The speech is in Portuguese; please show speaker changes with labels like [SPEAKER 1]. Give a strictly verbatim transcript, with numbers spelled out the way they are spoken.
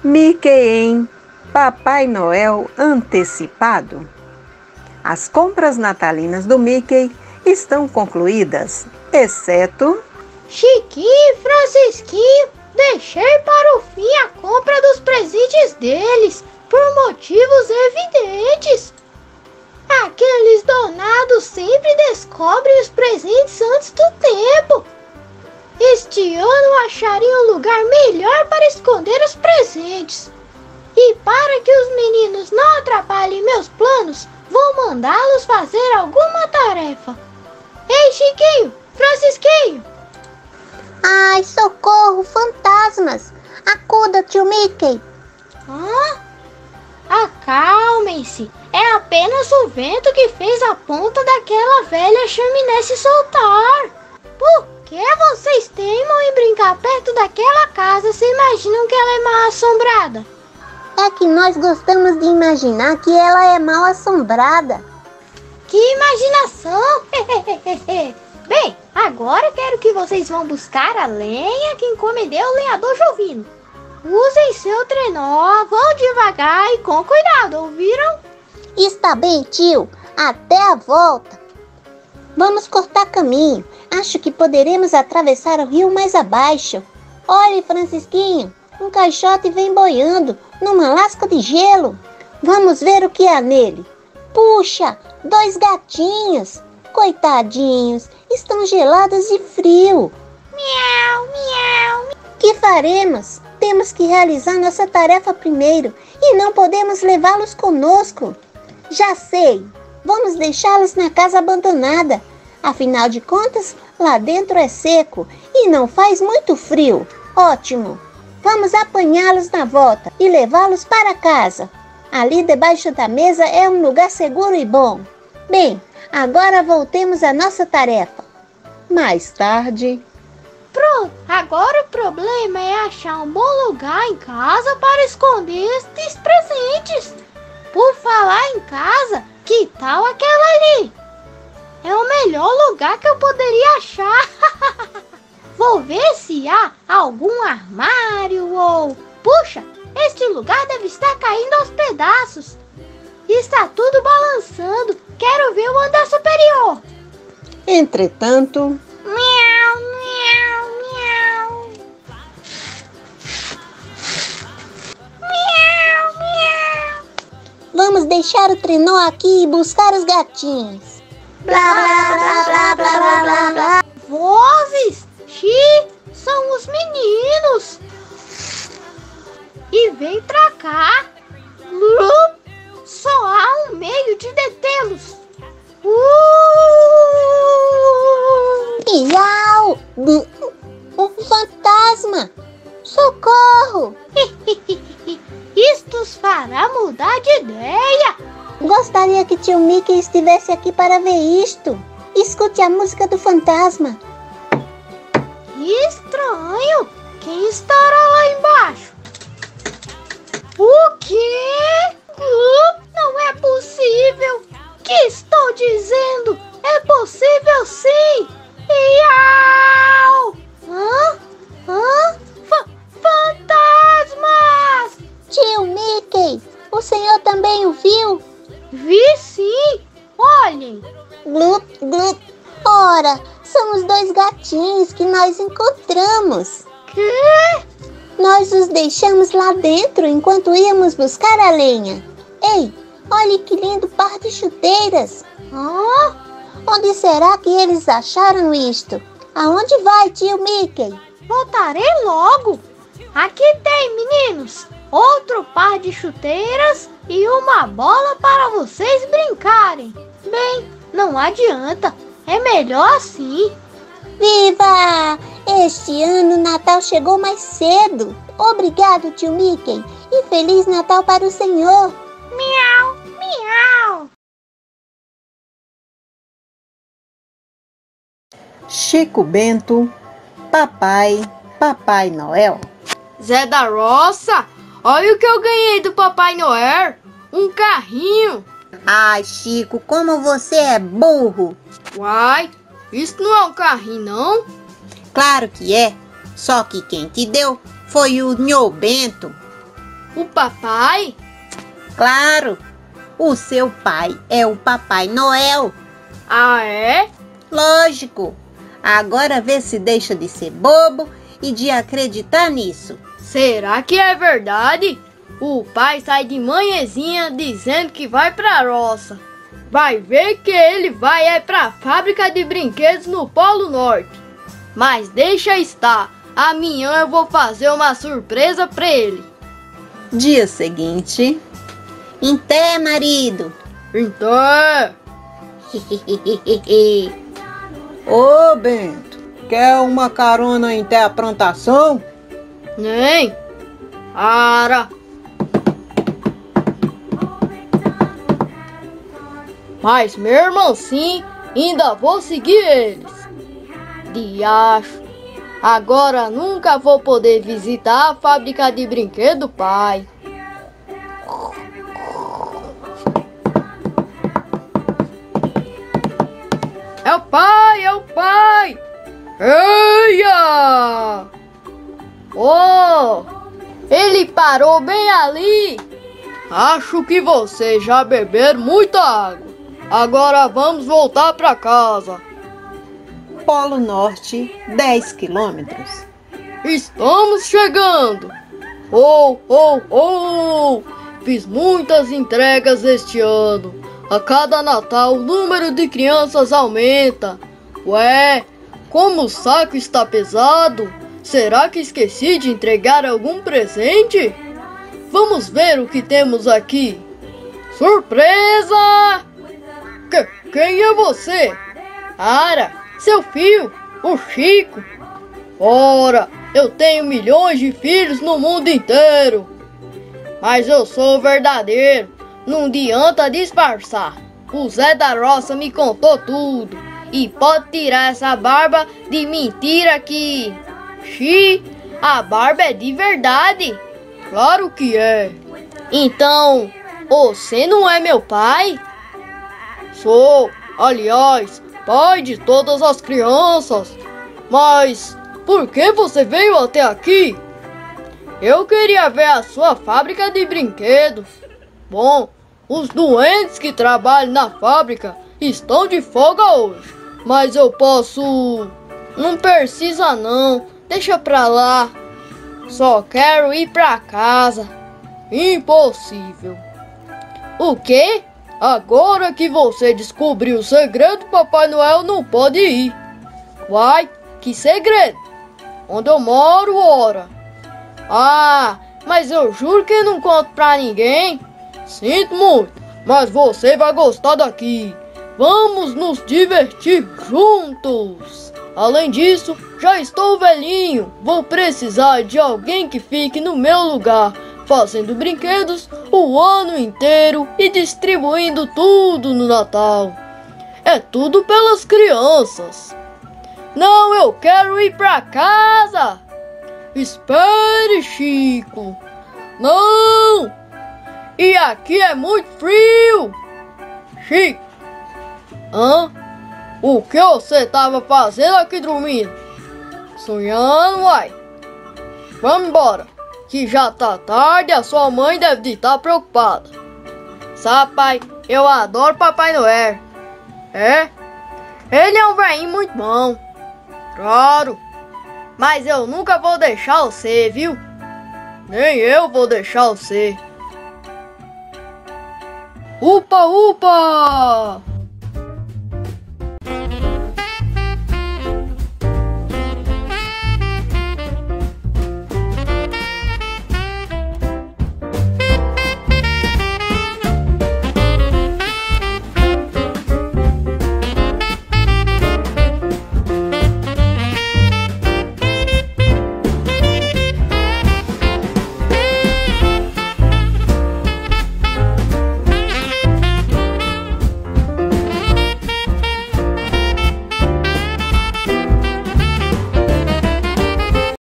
[SPEAKER 1] Mickey em Papai Noel Antecipado. As compras natalinas do Mickey estão concluídas, exceto...
[SPEAKER 2] Chiquinho e Francisquinho, deixei para o fim a compra dos presentes deles, por motivos evidentes. Aqueles donados sempre descobrem os presentes antes do tempo. Este ano acharia um lugar melhor para esconder os presentes. E para que os meninos não atrapalhem meus planos, vou mandá-los fazer alguma tarefa. Ei, Chiquinho, Francisquinho!
[SPEAKER 3] Ai, socorro, fantasmas! Acuda, tio Mickey!
[SPEAKER 2] Hã? Acalmem-se, é apenas o vento que fez a ponta daquela velha chaminé se soltar. Por que vocês teimam em brincar perto daquela casa se imaginam que ela é mal assombrada?
[SPEAKER 3] É que nós gostamos de imaginar que ela é mal assombrada.
[SPEAKER 2] Que imaginação! Bem, agora quero que vocês vão buscar a lenha que encomendei ao lenhador Jovino. Usem seu trenó, vão devagar e com cuidado, ouviram?
[SPEAKER 3] Está bem, tio. Até a volta. Vamos cortar caminho. Acho que poderemos atravessar o rio mais abaixo. Olhe, Francisquinho, um caixote vem boiando numa lasca de gelo. Vamos ver o que há nele. Puxa, dois gatinhos. Coitadinhos, estão gelados de frio.
[SPEAKER 2] Miau, miau.
[SPEAKER 3] O que faremos? Temos que realizar nossa tarefa primeiro e não podemos levá-los conosco. Já sei, vamos deixá-los na casa abandonada. Afinal de contas, lá dentro é seco e não faz muito frio. Ótimo! Vamos apanhá-los na volta e levá-los para casa. Ali debaixo da mesa é um lugar seguro e bom. Bem, agora voltemos à nossa tarefa. Mais tarde...
[SPEAKER 2] Pronto, agora o problema é achar um bom lugar em casa para esconder estes presentes. Por falar em casa, que tal aquela ali? É o melhor lugar que eu poderia achar. Vou ver se há algum armário ou... Puxa, este lugar deve estar caindo aos pedaços. Está tudo balançando. Quero ver o andar superior.
[SPEAKER 1] Entretanto...
[SPEAKER 2] Miau, miau, miau. Miau, miau.
[SPEAKER 3] Vamos deixar o trenó aqui e buscar os gatinhos.
[SPEAKER 2] Blá, blá, blá, blá, blá, blá, blá, blá. Vozes! Xi, são os meninos. E vem pra cá. Blup, só há um meio de detê-los. Uh!
[SPEAKER 3] Miau! Um fantasma! Socorro!
[SPEAKER 2] Isto os fará mudar de ideia.
[SPEAKER 3] Gostaria que tio Mickey estivesse aqui para ver isto. Escute a música do fantasma.
[SPEAKER 2] Que estranho! Quem estará lá embaixo? O quê? Uh, não é possível! Que estou dizendo? É possível sim! Iau! Hã? Hã? Fa- fantasmas!
[SPEAKER 3] Tio Mickey, o senhor também o viu?
[SPEAKER 2] Vi sim! Olhem!
[SPEAKER 3] Glup, glup. Ora, são os dois gatinhos que nós encontramos.
[SPEAKER 2] Quê?
[SPEAKER 3] Nós os deixamos lá dentro enquanto íamos buscar a lenha. Ei, olhe que lindo par de chuteiras.
[SPEAKER 2] Hã?
[SPEAKER 3] Onde será que eles acharam isto? Aonde vai, tio Mickey?
[SPEAKER 2] Voltarei logo. Aqui tem, meninos, outro par de chuteiras e uma bola para vocês brincarem. Bem, não adianta. É melhor assim.
[SPEAKER 3] Viva! Este ano o Natal chegou mais cedo. Obrigado, tio Mickey. E Feliz Natal para o senhor.
[SPEAKER 2] Miau, miau.
[SPEAKER 1] Chico Bento, Papai, Papai Noel.
[SPEAKER 4] Zé da Roça, olha o que eu ganhei do Papai Noel. Um carrinho.
[SPEAKER 3] Ai, Chico, como você é burro.
[SPEAKER 4] Uai, isso não é um carrinho, não?
[SPEAKER 5] Claro que é, só que quem te deu foi o Nhô Bento.
[SPEAKER 4] O papai?
[SPEAKER 1] Claro, o seu pai é o Papai Noel.
[SPEAKER 4] Ah, é?
[SPEAKER 1] Lógico. Agora vê se deixa de ser bobo e de acreditar nisso.
[SPEAKER 4] Será que é verdade? O pai sai de manhãzinha dizendo que vai pra roça. Vai ver que ele vai é pra fábrica de brinquedos no Polo Norte. Mas deixa estar, amanhã eu vou fazer uma surpresa pra ele.
[SPEAKER 1] Dia seguinte. Então, marido.
[SPEAKER 4] Então,
[SPEAKER 1] Ô, Bento, quer uma carona em ter a plantação?
[SPEAKER 4] nem. Ara. Mas mesmo assim, ainda vou seguir eles. Diacho, agora nunca vou poder visitar a fábrica de brinquedo do pai. É o pai, é o pai! Eia! Oh, ele parou bem ali. Acho que vocês já beberam muita água. Agora vamos voltar para casa.
[SPEAKER 1] Polo Norte, dez quilômetros.
[SPEAKER 4] Estamos chegando. Oh, oh, oh! Fiz muitas entregas este ano. A cada Natal o número de crianças aumenta. Ué, como o saco está pesado, será que esqueci de entregar algum presente? Vamos ver o que temos aqui. Surpresa! Que, quem é você? Ara, seu filho, o Chico. Ora, eu tenho milhões de filhos no mundo inteiro. Mas eu sou o verdadeiro. Não adianta disfarçar. O Zé da Roça me contou tudo. E pode tirar essa barba de mentira aqui. Xi, a barba é de verdade. Claro que é. Então, você não é meu pai? Sou, aliás, pai de todas as crianças. Mas por que você veio até aqui? Eu queria ver a sua fábrica de brinquedos. Bom, os doentes que trabalham na fábrica estão de folga hoje. Mas eu posso... Não precisa não, deixa pra lá. Só quero ir pra casa. Impossível. O quê? Agora que você descobriu o segredo, Papai Noel não pode ir. Uai, que segredo? Onde eu moro, ora? Ah, mas eu juro que não conto pra ninguém. Sinto muito, mas você vai gostar daqui. Vamos nos divertir juntos. Além disso, já estou velhinho. Vou precisar de alguém que fique no meu lugar, fazendo brinquedos o ano inteiro e distribuindo tudo no Natal. É tudo pelas crianças. Não, eu quero ir pra casa. Espere, Chico. Não! E aqui é muito frio. Chico. Hã? O que você tava fazendo aqui dormindo? Sonhando, uai. Vamos embora, que já tá tarde e a sua mãe deve estar preocupada. Sabe, pai, eu adoro Papai Noel. É? Ele é um velhinho muito bom. Claro. Mas eu nunca vou deixar você, viu? Nem eu vou deixar você. Upa, upa!